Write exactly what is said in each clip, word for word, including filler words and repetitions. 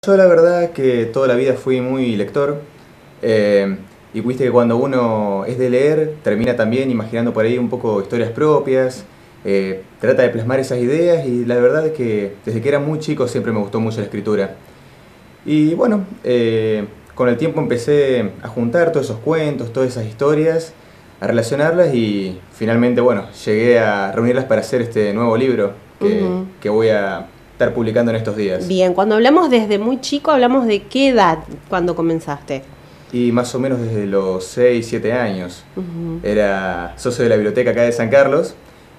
Yo la verdad que toda la vida fui muy lector, eh, y viste que cuando uno es de leer termina también imaginando por ahí un poco historias propias, eh, trata de plasmar esas ideas y la verdad es que desde que era muy chico siempre me gustó mucho la escritura. Y bueno, eh, con el tiempo empecé a juntar todos esos cuentos, todas esas historias, a relacionarlas y finalmente bueno, llegué a reunirlas para hacer este nuevo libro que, Uh-huh. que voy a estar publicando en estos días. Bien, cuando hablamos desde muy chico, hablamos de qué edad cuando comenzaste. Y más o menos desde los seis, siete años. Uh-huh. Era socio de la biblioteca acá de San Carlos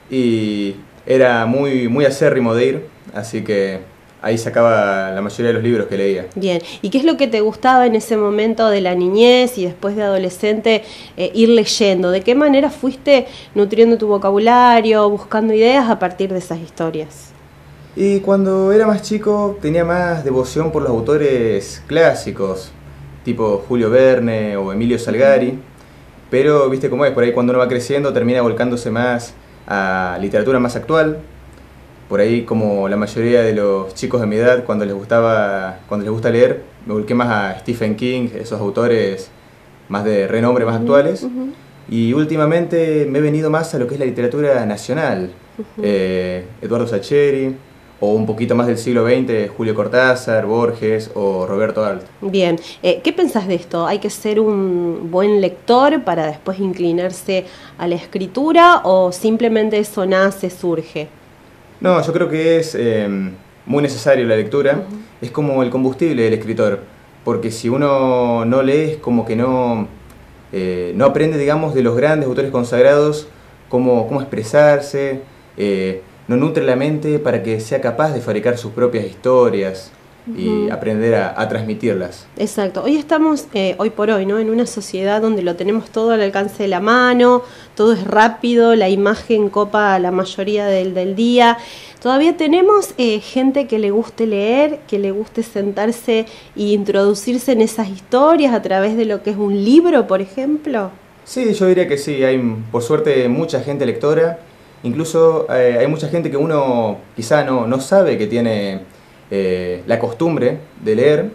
y era muy, muy acérrimo de ir, así que ahí sacaba la mayoría de los libros que leía. Bien, ¿y qué es lo que te gustaba en ese momento de la niñez y después de adolescente eh, ir leyendo? ¿De qué manera fuiste nutriendo tu vocabulario, buscando ideas a partir de esas historias? Y cuando era más chico tenía más devoción por los autores clásicos, tipo Julio Verne o Emilio Salgari, pero viste cómo es, por ahí cuando uno va creciendo termina volcándose más a literatura más actual. Por ahí, como la mayoría de los chicos de mi edad, cuando les gustaba, cuando les gusta leer, me volqué más a Stephen King, esos autores más de renombre, más actuales. Uh-huh. Y últimamente me he venido más a lo que es la literatura nacional, Uh-huh. eh, Eduardo Sacheri, o un poquito más del siglo veinte, Julio Cortázar, Borges o Roberto Alt. Bien, eh, ¿qué pensás de esto? ¿Hay que ser un buen lector para después inclinarse a la escritura o simplemente eso nace, surge? No, yo creo que es eh, muy necesario la lectura, Uh-huh. es como el combustible del escritor, porque si uno no lee es como que no, eh, no aprende, digamos, de los grandes autores consagrados cómo, cómo expresarse, eh, no nutre la mente para que sea capaz de fabricar sus propias historias y Uh-huh. aprender a, a transmitirlas. Exacto, hoy estamos, eh, hoy por hoy, ¿no? En una sociedad donde lo tenemos todo al alcance de la mano, todo es rápido, la imagen copa la mayoría del, del día. Todavía tenemos eh, gente que le guste leer, que le guste sentarse e introducirse en esas historias a través de lo que es un libro, por ejemplo. Sí, yo diría que sí, hay por suerte mucha gente lectora, incluso eh, hay mucha gente que uno quizá no, no sabe que tiene eh, la costumbre de leer,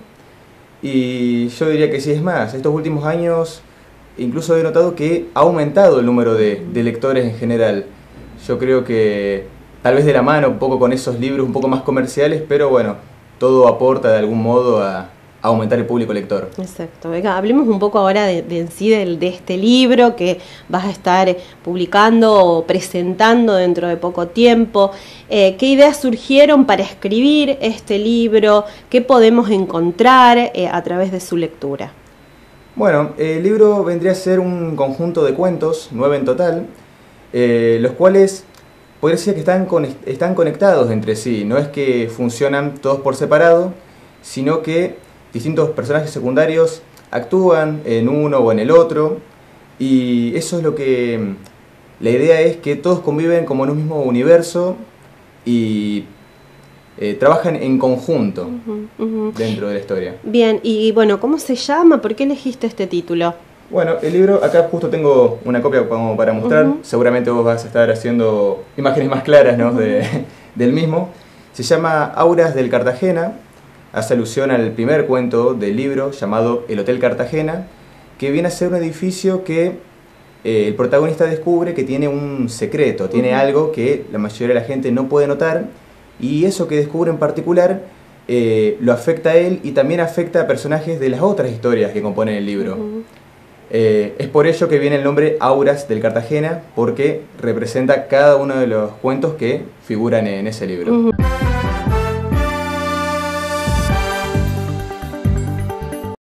y yo diría que sí, es más, estos últimos años incluso he notado que ha aumentado el número de, de lectores en general. Yo creo que tal vez de la mano un poco con esos libros un poco más comerciales, pero bueno, todo aporta de algún modo a a aumentar el público lector. Exacto. Venga, hablemos un poco ahora de, de en sí de, de este libro que vas a estar publicando o presentando dentro de poco tiempo. Eh, ¿Qué ideas surgieron para escribir este libro? ¿Qué podemos encontrar eh, a través de su lectura? Bueno, el libro vendría a ser un conjunto de cuentos, nueve en total, eh, los cuales podría decir que están, con, están conectados entre sí. No es que funcionan todos por separado, sino que distintos personajes secundarios actúan en uno o en el otro, y eso es lo que... La idea es que todos conviven como en un mismo universo y eh, trabajan en conjunto Uh-huh, uh-huh. dentro de la historia. Bien, y bueno, ¿cómo se llama? ¿Por qué elegiste este título? Bueno, el libro, acá justo tengo una copia como para mostrar, Uh-huh. seguramente vos vas a estar haciendo imágenes más claras, ¿no? de, del mismo. Se llama Auras del Cartagena. Hace alusión al primer cuento del libro llamado El Hotel Cartagena, que viene a ser un edificio que eh, el protagonista descubre que tiene un secreto, tiene Uh-huh. algo que la mayoría de la gente no puede notar, y eso que descubre en particular eh, lo afecta a él y también afecta a personajes de las otras historias que componen el libro. Uh-huh. Eh, es por ello que viene el nombre Auras del Cartagena, porque representa cada uno de los cuentos que figuran en ese libro. Uh-huh.